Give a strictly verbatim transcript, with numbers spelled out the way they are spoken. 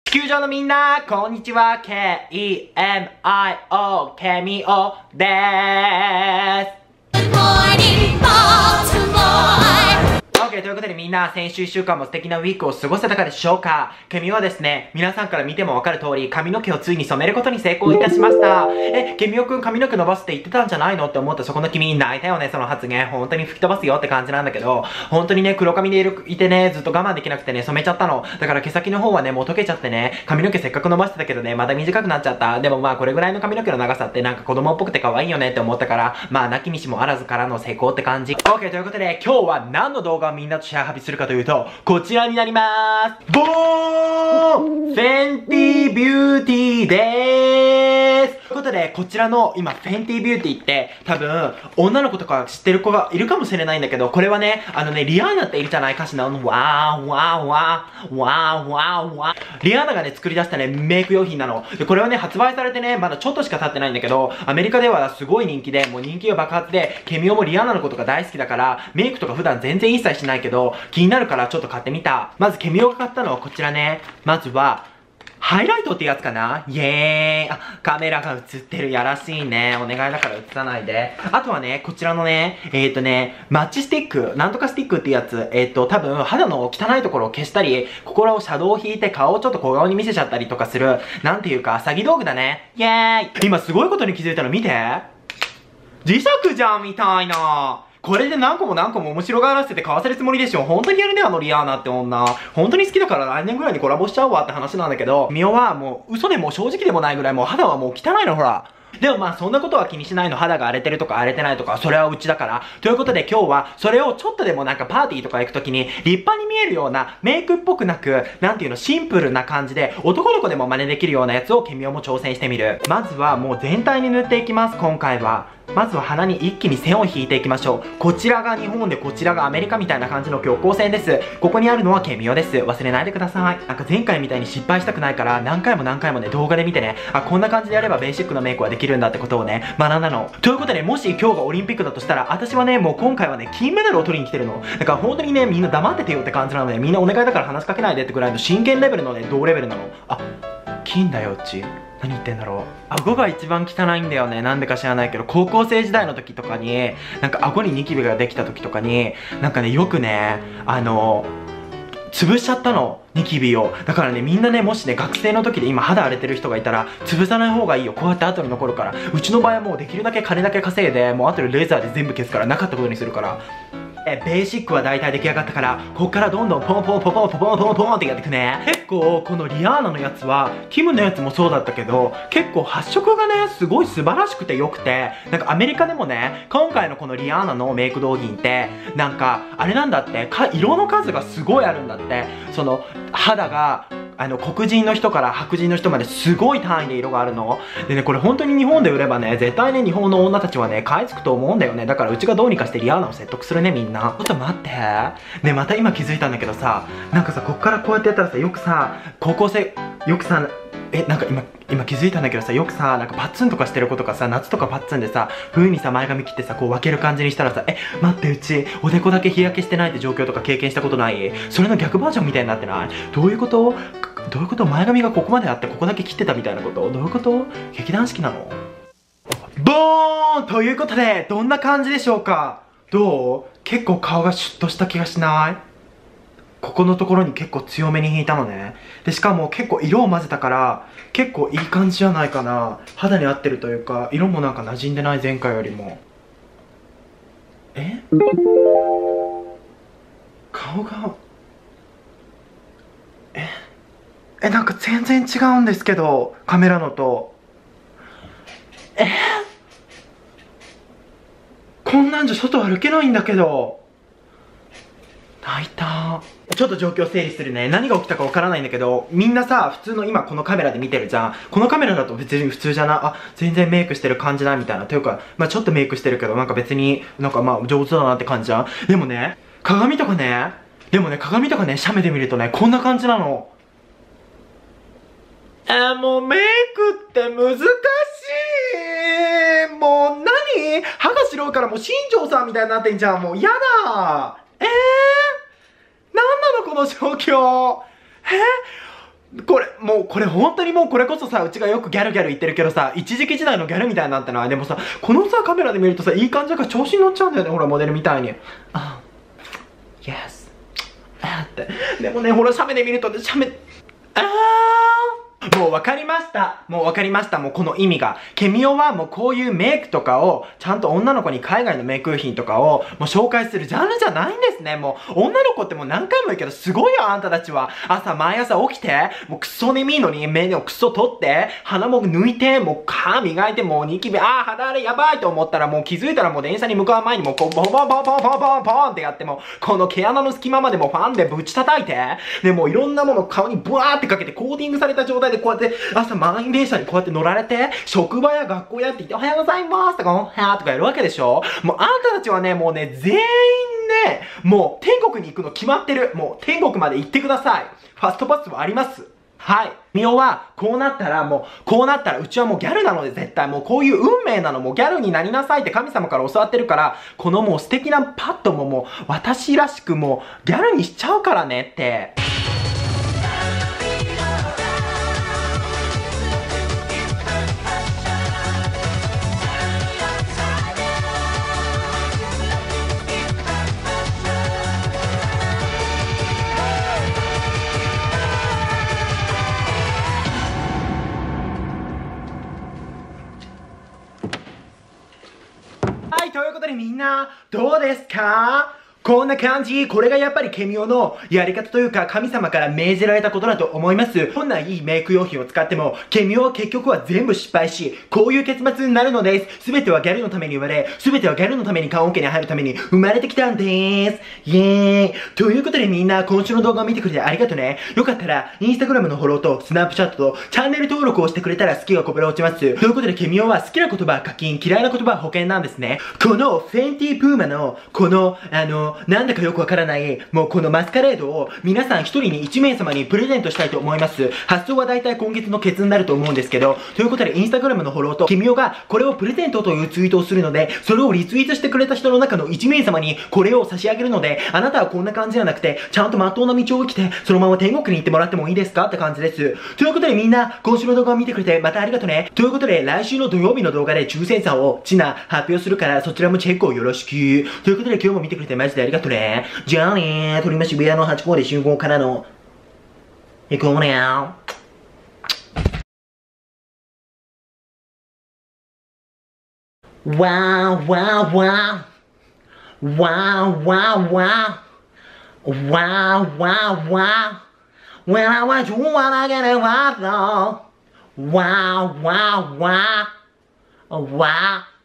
地球上のみんな、こんにちは。ケーイーエムアイオー、ケミオでーす。OK、ということでみんな、先週いっしゅうかんも素敵なウィークを過ごせたかでしょうか。ケミオはですね、皆さんから見てもわかる通り、髪の毛をついに染めることに成功いたしました。え、ケミオくん髪の毛伸ばすって言ってたんじゃないのって思ったそこの君、泣いたよね、その発言。本当に吹き飛ばすよって感じなんだけど、本当にね、黒髪でいる、いてね、ずっと我慢できなくてね、染めちゃったの。だから毛先の方はね、もう溶けちゃってね、髪の毛せっかく伸ばしてたけどね、まだ短くなっちゃった。でもまあ、これぐらいの髪の毛の長さってなんか子供っぽくて可愛いよねって思ったから、まあ、泣きにしもあらずからの成功って感じ。OK、ということで、今日は何の動画をみんなとシェアハビするかというと、こちらになりまーす。ボーンフェンティビューティーでーす。ということで、こちらの今、フェンティビューティーって多分、女の子とか知ってる子がいるかもしれないんだけど、これはね、あのね、リアーナっているじゃない歌詞の、わーわーわーわーわーわー。リアーナがね、作り出したね、メイク用品なの。で、これはね、発売されてね、まだちょっとしか経ってないんだけど、アメリカではすごい人気で、もう人気が爆発で、ケミオもリアーナのことが大好きだから、メイクとか普段全然一切しないけど、気になるからちょっと買ってみた。まず、ケミオが買ったのはこちらね。まずは、ハイライトってやつかな？イエーイ。あ、カメラが映ってる。やらしいね。お願いだから映さないで。あとはね、こちらのね、えーとね、マッチスティック、なんとかスティックってやつ、えーと、多分、肌の汚いところを消したり、ここらをシャドウを引いて顔をちょっと小顔に見せちゃったりとかする、なんていうか、詐欺道具だね。イエーイ。今すごいことに気づいたの見て。磁石じゃんみたいな。これで何個も何個も面白がらせて買わせるつもりでしょ。本当にやるね、あのリアーナって女。本当に好きだから来年ぐらいにコラボしちゃうわって話なんだけど、ミオはもう嘘でも正直でもないぐらいもう肌はもう汚いの、ほら。でもまあそんなことは気にしないの。肌が荒れてるとか荒れてないとか、それはうちだから。ということで今日はそれをちょっとでもなんかパーティーとか行くときに立派に見えるようなメイクっぽくなく、なんていうの、シンプルな感じで男の子でも真似できるようなやつをケミオも挑戦してみる。まずはもう全体に塗っていきます、今回は。まずは鼻に一気に線を引いていきましょう。こちらが日本でこちらがアメリカみたいな感じの極光線です。ここにあるのはケミオです。忘れないでください。なんか前回みたいに失敗したくないから何回も何回もね動画で見てね、あ、こんな感じでやればベーシックなメイクはできるんだってことをね学んだの。ということでもし今日がオリンピックだとしたら、私はねもう今回はね金メダルを取りに来てるの。だから本当にねみんな黙っててよって感じなので、みんなお願いだから話しかけないでってぐらいの真剣レベルのね同レベルなの。あ、金だようち。何言ってんだろう。顎が一番汚いんだよね。なんでか知らないけど、高校生時代の時とかに、なんか顎にニキビができた時とかに、なんかね、よくね、あの、潰しちゃったの。ニキビを。だからね、みんなね、もしね、学生の時で今肌荒れてる人がいたら、潰さない方がいいよ。こうやって後に残るから。うちの場合はもうできるだけ金だけ稼いで、もう後でレーザーで全部消すから、なかったことにするから。え、ベーシックは大体出来上がったから、こっからどんどんポンポンポンポンポンポンポンポンってやっていくね。結構、このリアーナのやつは、キムのやつもそうだったけど、結構発色がね、すごい素晴らしくて良くて、なんかアメリカでもね、今回のこのリアーナのメイク道品って、なんか、あれなんだって、か、色の数がすごいあるんだって。その、肌が、あの、黒人の人から白人の人まですごい単位で色があるの。でね、これ本当に日本で売ればね、絶対ね、日本の女たちはね、買い付くと思うんだよね。だからうちがどうにかしてリアーナを説得するね、みんな。ちょっと待って。ね、また今気づいたんだけどさ、なんかさ、こっからこうやってやったらさ、よくさ、高校生、よくさ、え、なんか今、今気づいたんだけどさ、よくさ、なんかパッツンとかしてる子とかさ、夏とかパッツンでさ、冬にさ、前髪切ってさ、こう分ける感じにしたらさ、え、待って、うち、おでこだけ日焼けしてないって状況とか経験したことない？それの逆バージョンみたいになってない？どういうこと？どういうこと？前髪がここまであってここだけ切ってたみたいなこと？どういうこと？劇団四季なの？ボーンということで、どんな感じでしょうか？どう？結構顔がシュッとした気がしない？ここのところに結構強めに引いたのね。で、しかも結構色を混ぜたから、結構いい感じじゃないかな。肌に合ってるというか、色もなんか馴染んでない前回よりも。え？顔が、え？え、なんか全然違うんですけど、カメラのと。え？こんなんじゃ外歩けないんだけど。泣いた。ちょっと状況整理するね。何が起きたかわからないんだけど、みんなさ、普通の今このカメラで見てるじゃん。このカメラだと別に普通じゃな、あ、全然メイクしてる感じだみたいな。というか、まあちょっとメイクしてるけど、なんか別になんかまあ上手だなって感じじゃん。でもね、鏡とかね、でもね、鏡とかね、写メで見るとね、こんな感じなの。えー、もうメイクって難しい。もう何？歯が白いからもう新庄さんみたいになってんじゃん。もうやだ。えー、なんなのこの状況。えー、 これ、もう、これ本当にもうこれこそさ、うちがよくギャルギャル言ってるけどさ、一時期時代のギャルみたいになったのは、でもさ、このさ、カメラで見るとさ、いい感じだから調子に乗っちゃうんだよね、ほら、モデルみたいに。あ、Yes。あって。でもね、ほら、写メで見るとね、写メ、あー。もう分かりました。もう分かりました。もうこの意味が。ケミオはもうこういうメイクとかを、ちゃんと女の子に海外のメイク品とかを、もう紹介するジャンルじゃないんですね。もう、女の子ってもう何回も言うけど、すごいよ、あんたたちは。朝、毎朝起きて、もうクソ眠いのに、目をクソ取って、鼻も抜いて、もう歯磨いて、もうニキビ、あー、肌荒れやばいと思ったら、もう気づいたらもう電車に向かう前にもう、こう、ボンボンボンボンボンボンボンってやっても、この毛穴の隙間までもファンでぶち叩いて、で、もういろんなもの顔にブワーってかけて、コーティングされた状態でこうやって、朝満員電車にこうやって乗られて、職場や学校やって言って、おはようございますとか、おはーとかやるわけでしょ。もうあんたたちはね、もうね、全員ね、もう天国に行くの決まってる。もう天国まで行ってください。ファストパスはあります。はい。ミオは、こうなったらもう、こうなったらうちはもうギャルなので絶対もうこういう運命なのもうギャルになりなさいって神様から教わってるから、このもう素敵なパッドももう私らしくもうギャルにしちゃうからねって。はい、ということでみんな、どうですか？こんな感じ。これがやっぱりケミオのやり方というか神様から命じられたことだと思います。どんないいメイク用品を使っても、ケミオは結局は全部失敗し、こういう結末になるのです。すべてはギャルのために生まれ、すべてはギャルのために棺桶に入るために生まれてきたんです。イエーイ。ということでみんな、今週の動画を見てくれてありがとね。よかったら、インスタグラムのフォローと、スナップチャットと、チャンネル登録をしてくれたら好きがこぼれ落ちます。ということでケミオは好きな言葉は課金、嫌いな言葉は保険なんですね。このフェンティプーマの、この、あの、なんだかよくわからない、もうこのマスカレードを皆さん一人に一名様にプレゼントしたいと思います。発送は大体今月のケツになると思うんですけど、ということでインスタグラムのフォローと、ケミオがこれをプレゼントというツイートをするので、それをリツイートしてくれた人の中の一名様にこれを差し上げるので、あなたはこんな感じじゃなくて、ちゃんと真っ当な道を生きて、そのまま天国に行ってもらってもいいですかって感じです。ということでみんな、今週の動画を見てくれてまたありがとね。ということで来週の土曜日の動画で抽選さんをチナ発表するから、そちらもチェックをよろしく。ということで今日も見てくれてマジでありがとね。じゃあねー、鳥間渋谷のはち号で集合からの、行こうねー。Wow, wow, wow. Wow, wow, wow. Wow, wow, wow. When I want you, wanna get it wild, though. Wow, wow, wow. Wow.